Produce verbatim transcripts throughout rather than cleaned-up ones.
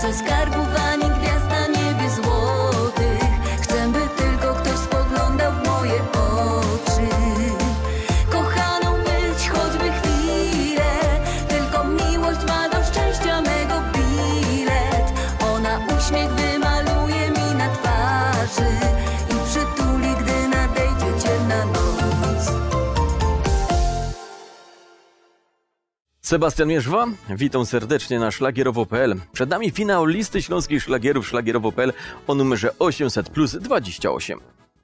Nasze skarbów ani gwiazd na niebie złotych. Chcę, by tylko ktoś spoglądał w moje oczy. Kochaną być choćby chwilę, tylko miłość ma do szczęścia mego bilet. Ona uśmiech wymaluje mi na twarzy i przytuli, gdy nadejdzie ciemna noc. Sebastian Mierzwa, witam serdecznie na szlagierowo kropka p l. Przed nami finał listy śląskich szlagierów szlagierowo kropka p l o numerze osiemset plus dwadzieścia osiem.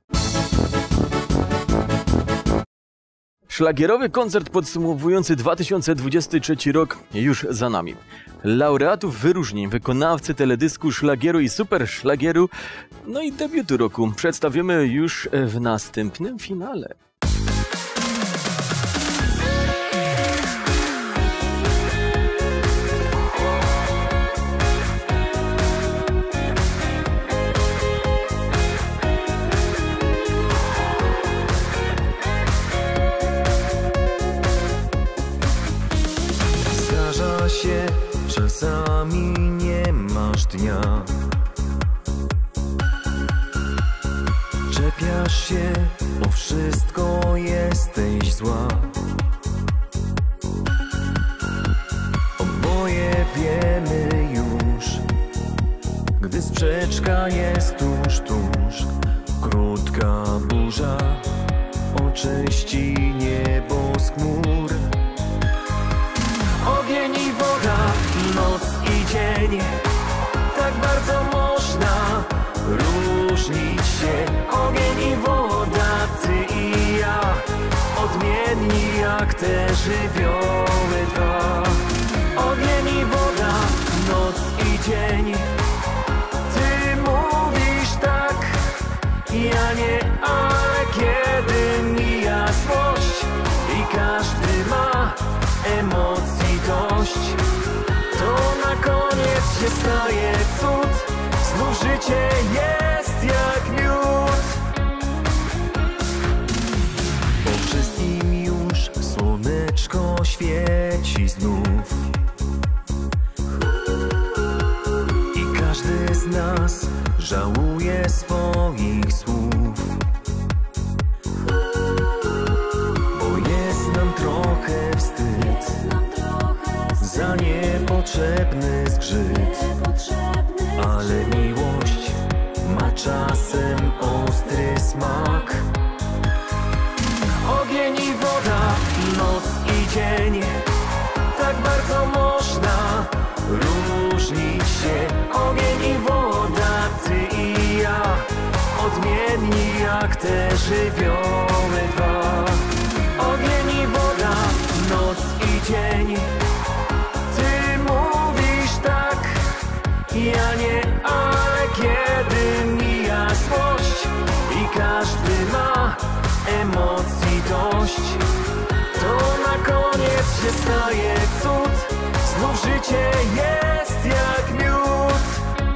Szlagierowy koncert podsumowujący dwa tysiące dwudziesty trzeci rok już za nami. Laureatów wyróżnień, wykonawcy teledysku, szlagieru i super szlagieru, no i debiutu roku przedstawimy już w następnym finale. Się, czasami nie masz dnia. Czepiasz się, o wszystko jesteś zła. Oboje wiemy już, gdy sprzeczka jest tuż, tuż. Krótka burza oczyści niebo z chmur. Ogień i woda, noc i dzień, tak bardzo można różnić się. Ogień i woda, ty i ja, odmienni jak te żywioły dwa. Ogień i woda, noc i dzień, ty mówisz tak, ja nie, ale kiedy mija złość i każdy ma emocji dość, to na koniec się staje cud. Znów życie jest jak miód. Po wszystkim już słoneczko świeci znów i każdy z nas żałuje swoich słów, bo jest nam trochę wstyd za niepotrzebny zgrzyt. Ale miłość ma czasem ostry smak. Ogień i woda, noc i dzień, tak bardzo można różnić się. Ogień i woda, ty i ja, odmienni jak te żywioły dwa. Ogień i woda, noc i dzień, ty mówisz tak, ja nie, ale kiedy mija złość i każdy ma emocji dość, to na koniec się staje cud. Znów życie jest jak miód.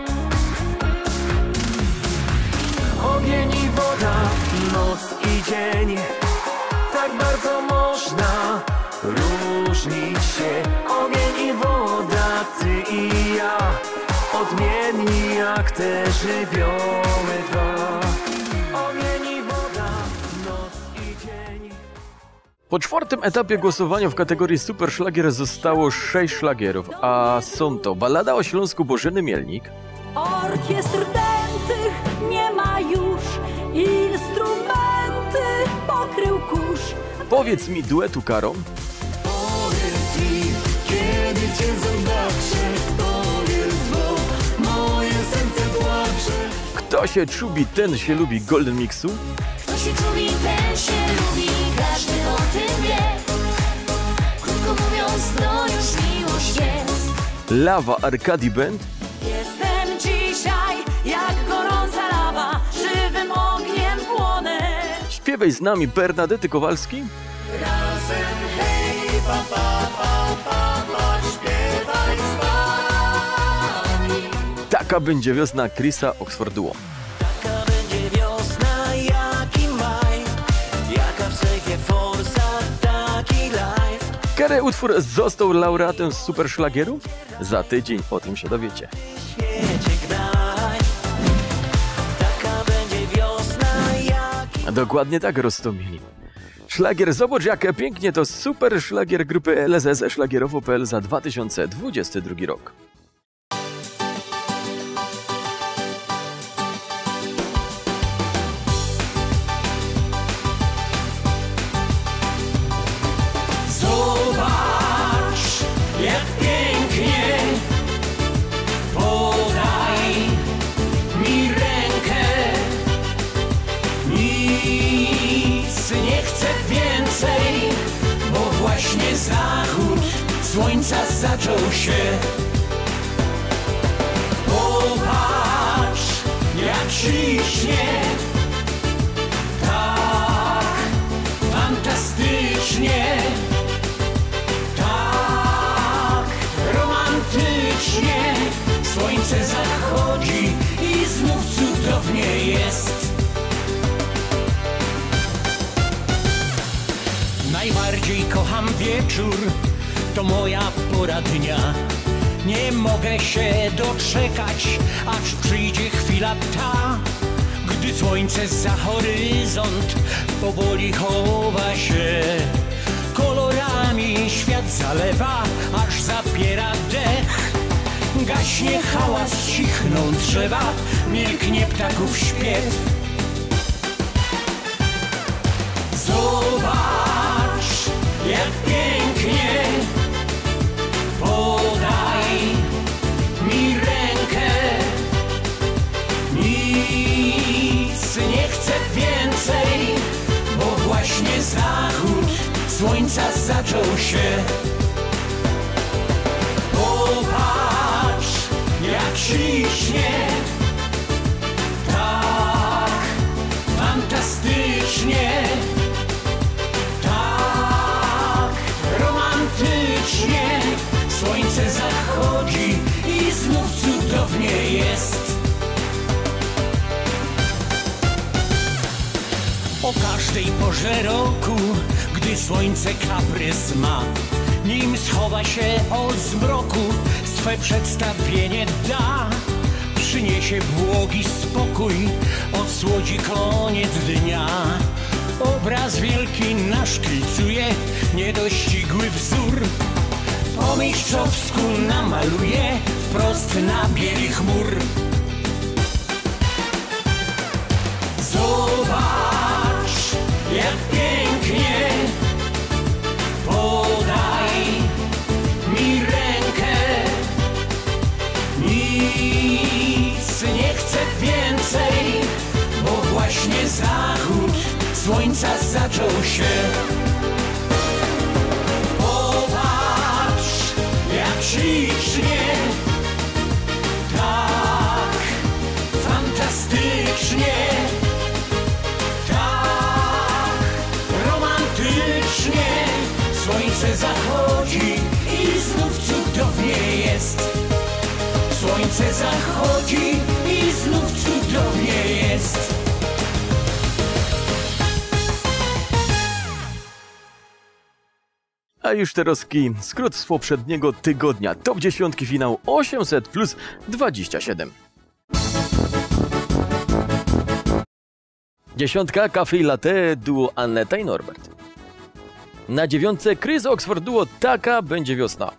Ogień i woda, noc i dzień, tak bardzo można różnić się. Ogień i woda, ty i ja, odmienni jak te żywioły dwa. Ogień i woda, noc i dzień. Po czwartym etapie głosowania w kategorii Super Szlagier zostało sześć szlagierów, a są to Ballada o Śląsku Bożeny Mielnik, Orkiestr dętych nie ma już, instrumenty pokrył kurz. Powiedz mi duetu Karo, Powiedz mi, kiedy cię zobaczę, powiedz, bo moje serce płacze. Kto się czubi, ten się lubi Golden Mixu, Kto się czubi, ten się lubi, każdy o tym wie. Krótko mówiąc, to już miłość jest. Lawa Arcadi Band, Jestem dzisiaj jak gorąca lawa, żywym ogniem płonę. Śpiewaj z nami Bernadety Kowalski, Razem hej, pa, pa, pa, pa, pa, śpiewaj z nami. Taka będzie wiosna Chrisa Oxford Duo. Taka będzie wiosna, jaki maj, jaka w sejfie forsa, taki life. Który utwór został laureatem Super Szlagierów? Za tydzień o tym się dowiecie. świecie Gdań. Taka będzie wiosna, jak... Dokładnie tak, Roztomili. Szlagier Zobacz jak pięknie to super szlagier grupy L S S szlagierowo kropka p l za dwa tysiące dwudziesty drugi rok. Zobacz, jak pięknie, podaj mi rękę. Nic nie chcę więcej, bo właśnie zachód słońca zaczął się. Popatrz, jak ślicznie, tak fantastycznie, tak romantycznie. Słońce zachodzi i znów cudownie jest. Najbardziej kocham wieczór, to moja pora dnia. Nie mogę się doczekać, aż przyjdzie chwila ta, gdy słońce za horyzont powoli chowa się. Kolorami świat zalewa, aż zapiera dech. Gaśnie hałas, cichną drzewa, milknie ptaków śpiew. Zobacz, jak pięknie, podaj mi rękę. Nic nie chcę więcej, bo właśnie zachód słońca zaczął się. Popatrz, jak ślicznie, tak fantastycznie, tak romantycznie. Słońce zachodzi i znów cudownie jest. O każdej porze roku, gdy słońce kaprys ma, nim schowa się od zmroku, swe przedstawienie da. Przyniesie błogi spokój, odsłodzi koniec dnia. Obraz wielki naszkicuje niedościgły wzór. Po mistrzowsku namaluje wprost na bieli chmur. Zobacz, jak pięknie, podaj mi rękę. Nic nie chcę więcej, bo właśnie zachód słońca zaczął się. Popatrz, jak ślicznie, tak fantastycznie, tak romantycznie. Słońce zachodzi i znów cudownie jest. Słońce zachodzi i znów cudownie jest. A już teraz skrót z poprzedniego tygodnia. Top dziesiątki finał osiemset plus dwadzieścia siedem. Dziesiątka Cafe Latte duo Aneta i Norbert. Na dziewiątce Chris Oxford duo Taka będzie wiosna.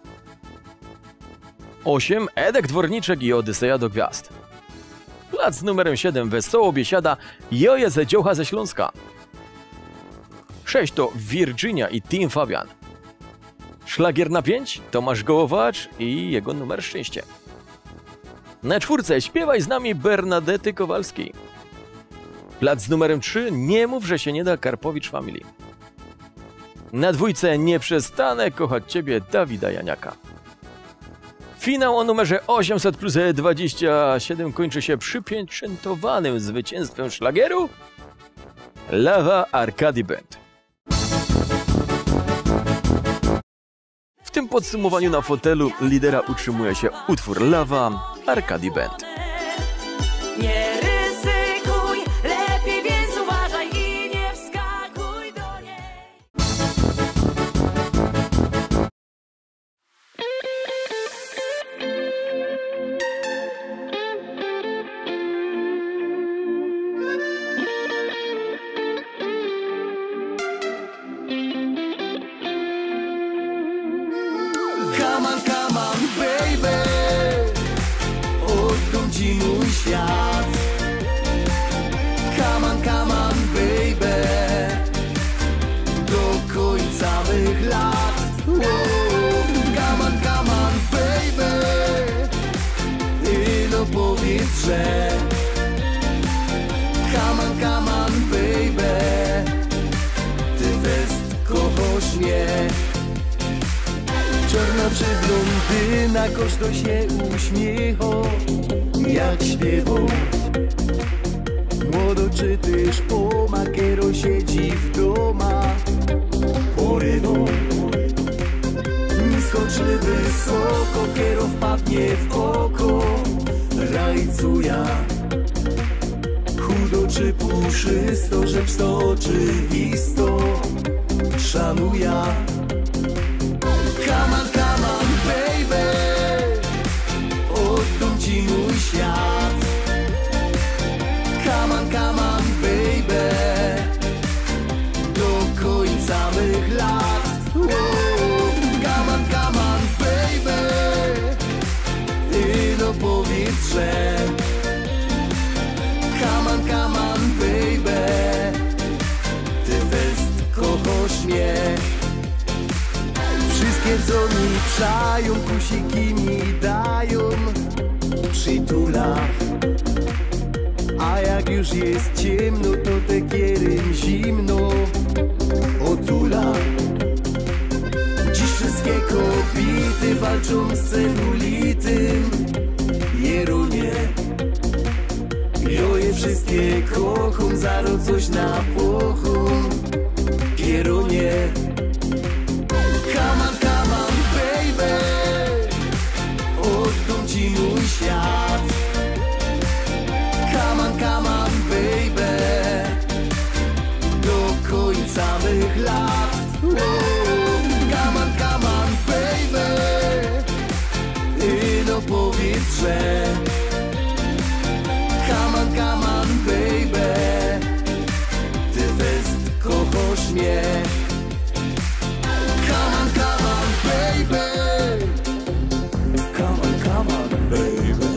osiem Edek Dworniczek i Odyseja do gwiazd. Plac z numerem siedem Wesoło biesiada Joje Zedziocha ze Śląska. sześć to Virginia i Team Fabian. Szlagier na pięć Tomasz Gołowacz i jego numer Szczęście. Na czwórce Śpiewaj z nami Bernadety Kowalskiej. Plac z numerem trzy Nie mów, że się nie da Karpowicz Family. Na dwójce Nie przestanę kochać ciebie Dawida Janiaka. Finał o numerze osiemset plus dwadzieścia siedem kończy się przypieczętowanym zwycięstwem szlagieru Lawa Arcady Band. W tym podsumowaniu na fotelu lidera utrzymuje się utwór Lawa Arcady Band. Nie ryzykuj, lepiej więc uważaj i nie wskakuj do niej. ci mój świat. Come on, come on, baby, do końca mych lat. Wow. Come on, come on, baby, i no powiedz, że come on, come on, baby, ty też kochasz mnie. Czarna czy blondyna, każdy się uśmiecha, jak śpiewał. Młodo czy też oma, kiero siedzi w doma, porywą. Nisko czy wysoko, kiero wpadnie w oko, rajcuja. Chudo czy puszysto, rzecz to oczywisto, szanuja. Come on, come on, baby, oddam ci mój świat. Come on, come on, baby, do końca mych lat. Wow. Come on, come on, baby, i no powiedz, że come on, come on, baby, ty też kochasz mnie. Wszystkie co mi przają, kusiki mi dają, przytula. A jak już jest ciemno, to tekierem zimno otula. Dziś wszystkie kobiety walczą z celulitym, jerunie. Jo je wszystkie kocham, zaro coś na pochum, kierunie. Come on, come on, baby, oddam ci mój świat. Come on, come on, baby, do końca mych lat. Wow. Come on, come on, baby, i no powiedz, że come on, come on, baby, ty też kochasz mnie. Come on, come on, baby, come on, come on, baby,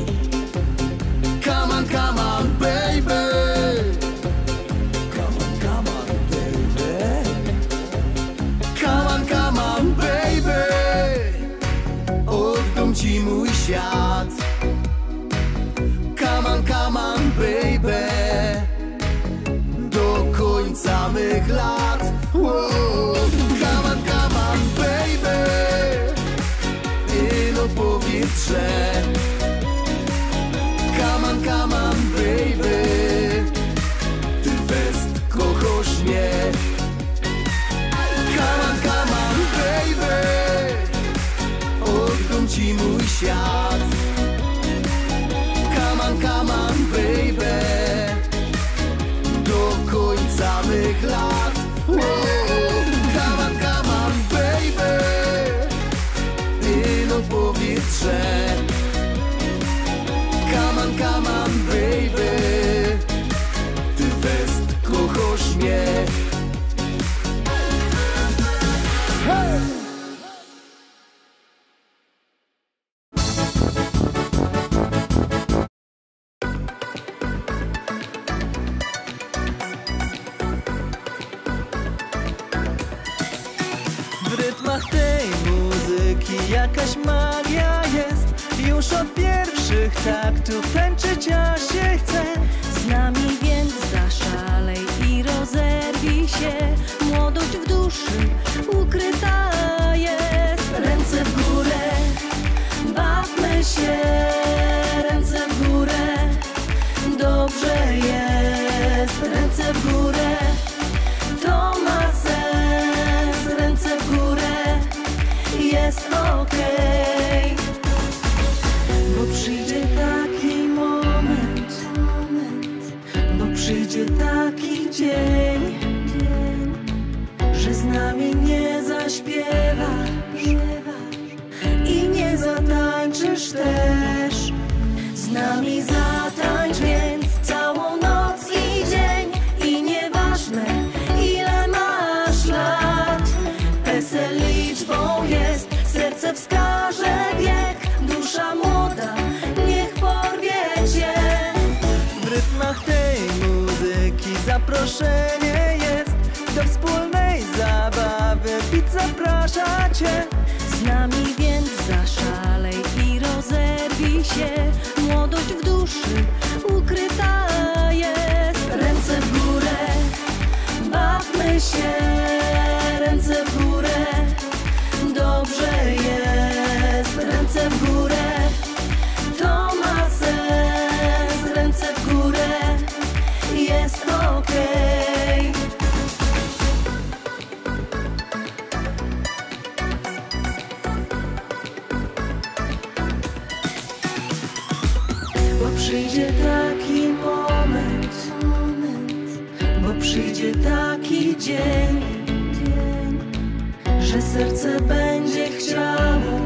come on, come on, baby, come on, come on, baby, come on, come on, baby, oddam ci mój świat. Come on, come on, baby, do końca mych lat. Wow. Come on, come on, baby, i no powiedz, że come on, come on, baby, ty też kochasz mnie. Come on, come on, baby, oddam ci mój świat. Come on, come on, baby, do końca mych lat. Wow. Come on, come on, baby, i no powiedz, że come on, come on, baby, ty też kochasz mnie. Hey! W rytmach tej muzyki jakaś magia jest. Już od pierwszych taktów tańczyć ja się chcę. Z nami więc zaszalej i rozerwij się. Młodość w duszy ukryta jest. Ręce w górę, bawmy się. Ręce w górę, dobrze jest. Ręce w górę, to ma sens. Ręce w górę, jest okej. Bo przyjdzie taki moment, bo przyjdzie taki dzień, że z nami nie zaśpiewasz i nie zatańczysz też. Z nami zatańcz więc całą noc i dzień. I nieważne ile masz lat, PESEL liczbą jest, serce wskaże wiek. Dusza młoda niech porwie zaproszenie jest do wspólnej zabawy. Pić zaprasza cię. Z nami więc zaszalej i rozerwij się. Młodość w duszy ukryta jest. Ręce w górę, bawmy się. Ręce w górę, dobrze jest. Ręce w górę, to ma sens. Ręce w górę, jest okej. Bo przyjdzie taki moment, bo przyjdzie taki dzień, że serce będzie chciało,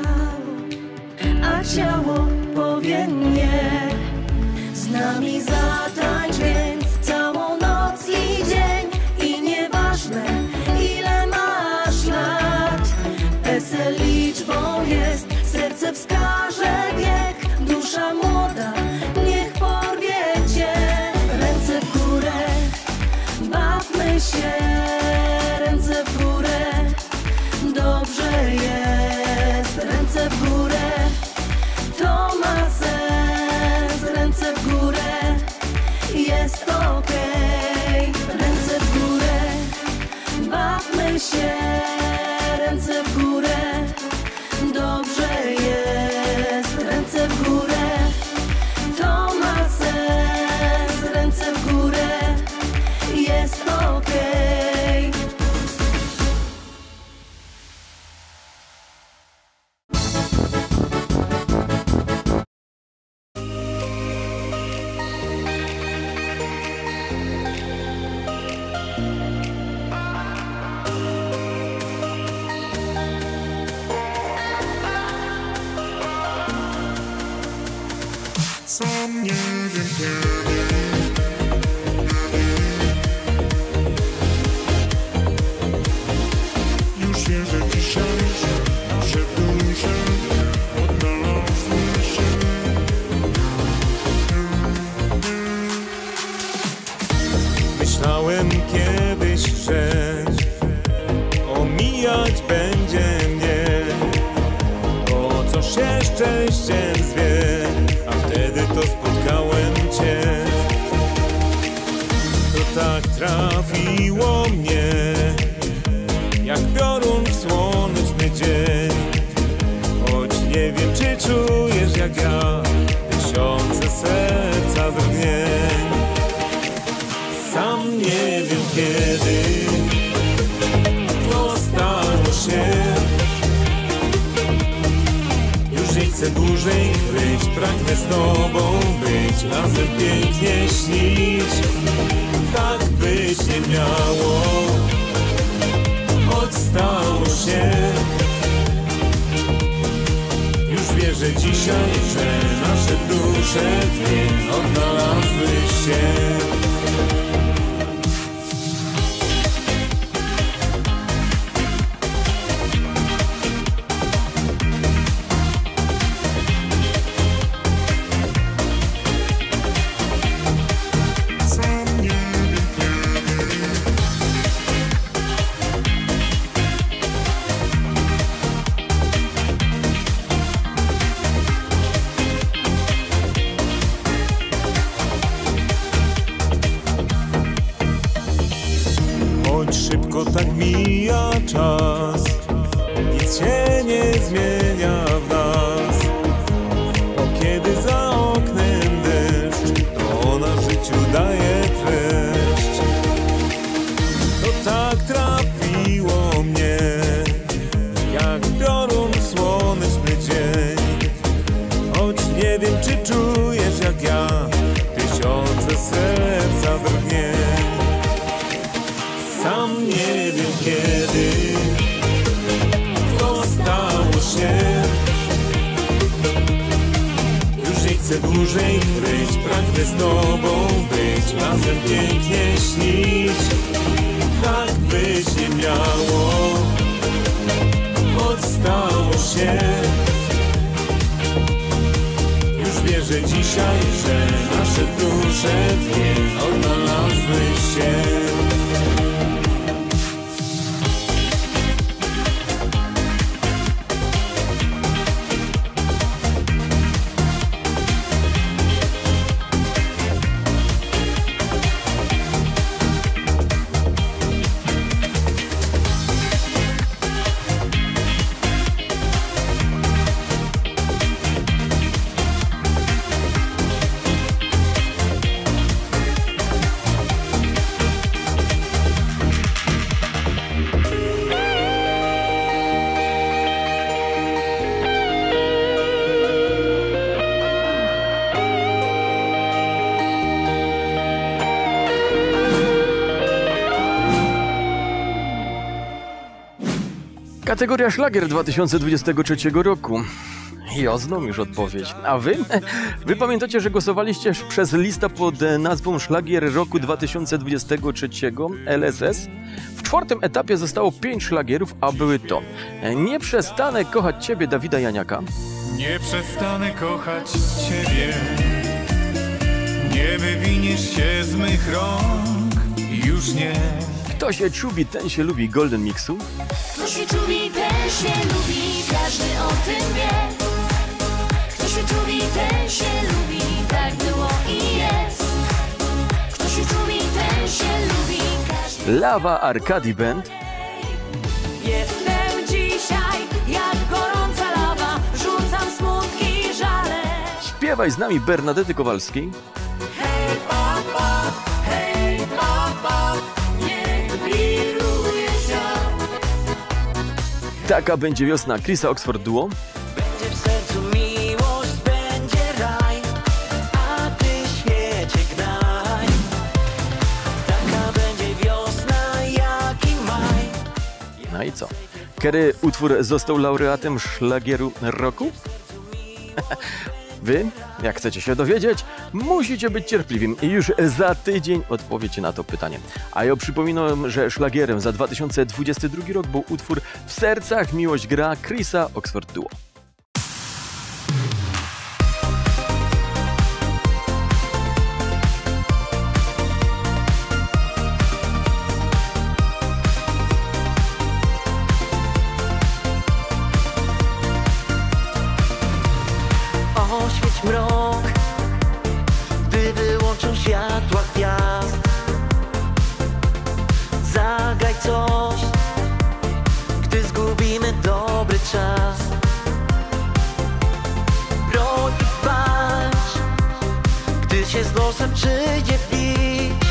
a ciało powie nie. Z nami zatańcz więc całą noc i dzień. I nieważne ile masz lat, PESEL liczbą jest, serce wskaże wiek. Dusza młoda, niech porwie cię. Ręce w górę, bawmy się. Ręce w górę, dobrze jest. Ręce w górę, to ma sens. Ręce w górę, jest okej. Ręce w górę, bawmy się. Ręce w górę, dobrze jest. Ręce w górę, to ma sens. Ręce w górę, jest okej. Sam nie wiem kiedy. Już wiem, że dzisiaj nasze dusze odnalazły się. Myślałem kiedyś, że omijać będzie mnie, bo co się szczęściem zwie, a wtedy to spotkałem cię. To tak trafiło mnie, jak piorun w słoneczny dzień. Choć nie wiem, czy czujesz jak ja tysiące serca drgnień. Sam nie wiem kiedy to stało się. Już nie chcę dłużej kryć, pragnę z tobą być, razem pięknie śnić. Tak być nie miało, choć stało się. Już wierzę dzisiaj, że nasze dusze dwie odnalazły się. Szybko tak mija czas, nic się nie zmienia w nas. Bo kiedy za oknem deszcz, to na życiu daje treść. To tak trafiło mnie, jak piorun w słoneczny dzień. Choć nie wiem, czy czujesz jak ja tysiące serca drgnień. Sam nie wiem kiedy to stało się. Już nie chcę dłużej kryć, pragnę z tobą być, razem pięknie śnić. Tak być nie miało, choć stało się. Już wiem, wierzę dzisiaj, że nasze dusze dwie odnalazły się. Kategoria Szlagier dwa tysiące dwudziestego trzeciego roku. Ja znam już odpowiedź. A wy? Wy pamiętacie, że głosowaliście przez listę pod nazwą Szlagier roku dwa tysiące dwudziestego trzeciego L S S? W czwartym etapie zostało pięć szlagierów, a były to Nie przestanę kochać Ciebie Dawida Janiaka, Nie przestanę kochać Ciebie, nie wywiniesz się z mych rąk, już nie. Kto się czubi, ten się lubi Golden Mixu, Kto się czubi, ten się lubi, każdy o tym wie. Kto się czubi, ten się lubi, tak było i jest. Kto się czubi, ten się lubi, każdy... Lawa Arcadi Band, Jestem dzisiaj jak gorąca lawa, rzucam smutki i żale. Śpiewaj z nami Bernadety Kowalskiej, Hej papa, hej papa, niech wiruje świat. Taka będzie wiosna Chrisa Oxford Duo, Będzie w sercu miłość, będzie raj, a ty świecie gnaj. Taka będzie wiosna jak i maj. no i co? Kiedy utwór został laureatem Szlagieru roku? Wy, jak chcecie się dowiedzieć, musicie być cierpliwym i już za tydzień odpowiecie na to pytanie. A ja przypominam, że szlagierem za dwa tysiące dwudziesty drugi rok był utwór W sercach miłość gra Chrisa Oxford Duo. Oświeć mrok, gdy wyłączą światła gwiazd. Zagraj coś, gdy zgubimy dobry czas. Broń i walcz, gdy się z losem przyjdzie bić.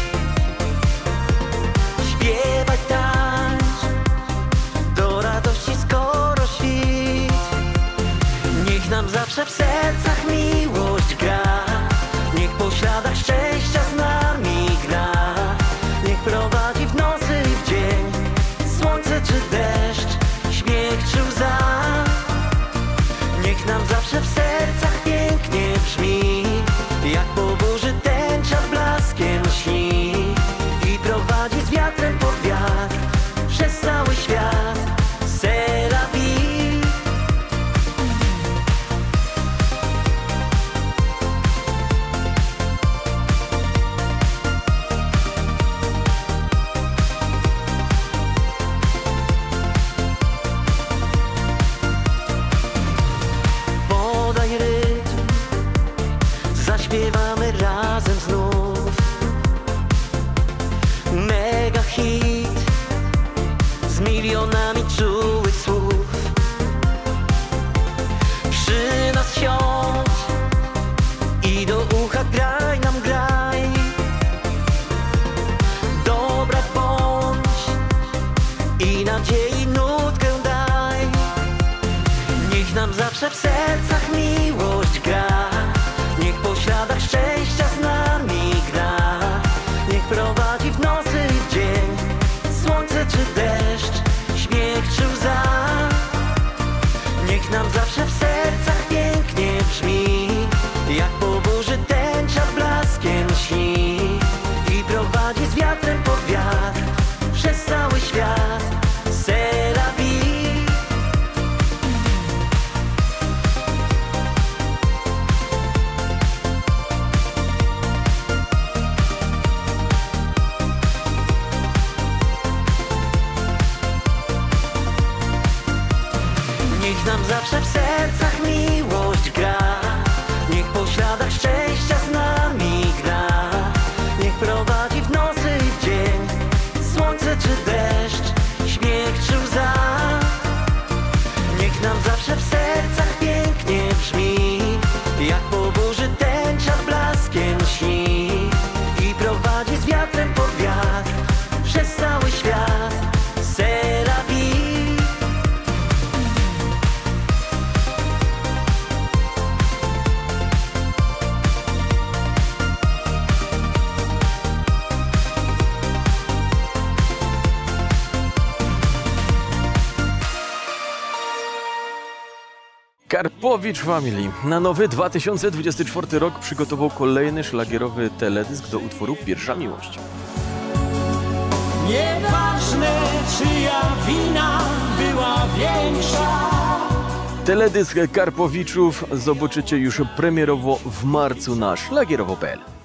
Śpiewaj, tańcz, do radości skoro świt. Niech nam zawsze w sercach miłość gra, niech po śladach szczęścia z nami gra. Niech prowadzi w nocy i w dzień, słońce czy deszcz, śmiech czy łza. Niech nam zawsze w sercach pięknie brzmi, jak po burzy tęcza blaskiem śni. I prowadzi z wiatrem pod wiatr, przez cały świat. C'est la vie. Podaj rytm, zaśpiewamy razem znów. Mega hit z milionami czułych słów. Przy nas siądź i do ucha graj nam graj. Dobra bądź i nadziei nutkę daj. Niech nam zawsze w sercach miłość gra, niech po śladach szczęścia śladach szczęścia z nami gra. Niech prowadzi w nocy i w dzień, słońce czy deszcz, śmiech czy łza. Niech nam zawsze w sercach pięknie brzmi, jak po burzy tęcza blaskiem śni. I prowadzi z wiatrem pod wiatr, przez cały świat. C'est la vie. Karpowicz Family na nowy dwa tysiące dwudziesty czwarty rok przygotował kolejny szlagierowy teledysk do utworu Pierwsza Miłość. Nieważne, czyja wina była większa. Teledysk Karpowiczów zobaczycie już premierowo w marcu na szlagierowo kropka pe el.